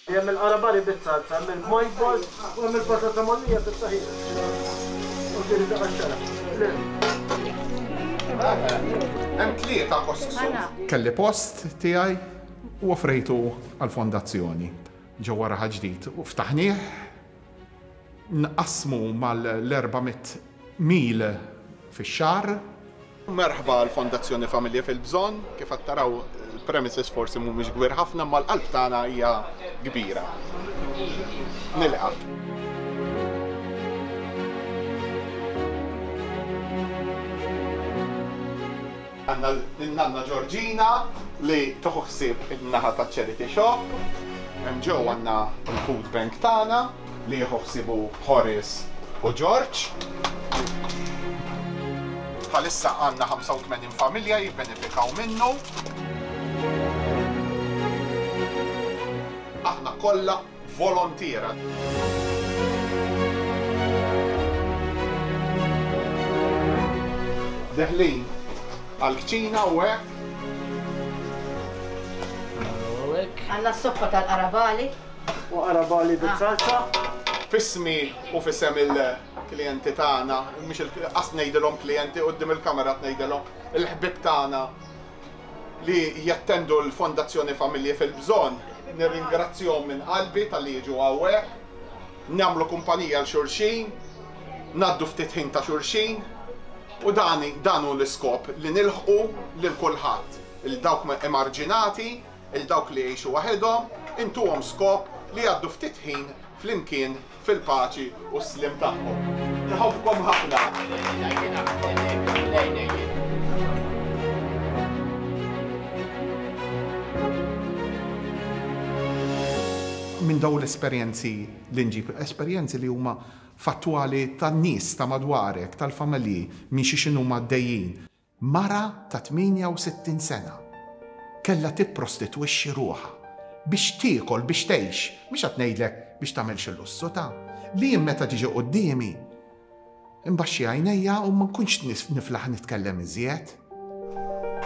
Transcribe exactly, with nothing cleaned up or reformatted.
Hemm il-qarabali bit-salsa, hemm il-mojbol u hemm il-patata mollija bit-taħin. U kien id-daqaxxara. Hemm tlieta kossu. Kelli post tiegħi u offrejtu għall-fondazzjoni. Ġewwa raħa ġdid u ftaħnieh nqasmu mal-erba'miet mil fix-xahar. Merħba l-Fondazzjoni Familja fil-Bżonn, kif qed taraw il-premises forsi mhumiex kbir ħafna, ma l-qalb tagħna hija kbira. Nilqa'. Għandna l-nanna Ġorġina li toħu ħsieb in-naħa taċ-Charity Shop. Hemm ġew għandna l-Food Bank tagħna li jieħu ħsibu Horace u George. Bħalissa għandna ħamsa u tmenin familja jibbenefikaw minnu. Aħna kollha volontiera. Deħlin għall-kċina u hekk. Għandna s-soppa tal-qarabali. U qarabali bit-salsa. Fismi u fisem il-klijenti tagħna, mhix qas ngħidilhom klijenti quddiem il-kamera ngħidilhom il-ħbib tagħna li jattendu l-Fondazzjoni Familja fil-Bżonn. Nirringrazzjahom minn qalbi tal-li jiġu hawnhekk, nagħmlu kumpanija l xulxin, ngħaddu ftit ħin ta' xulxin u dani dan hu l-iskop li nilħqu lil kulħadd. Il-dawk emarġinati, il-dawk li jgħixu waħedhom, intuhom skop li jgħaddu ftit ħin flimkien fil-paċi u s-slim tagħhom. Nħobbkom ħafna. Minn dawn l-esperjenzi li nġib, esperjenzi li huma fattwali tan-nies ta' madwarek, tal-familji, minn xi x'inhu għaddejjin. Mara ta' tminja u sittin sena kellha tipprostitwixxi ruħha biex tiekol, biex tgħix, mhix qed ngħidlek biex tagħmel xi lussu ta' li jien meta tiġi qudiemi imbaxxi għajnejja u ma nkunx niflaħ nitkellem iżjed.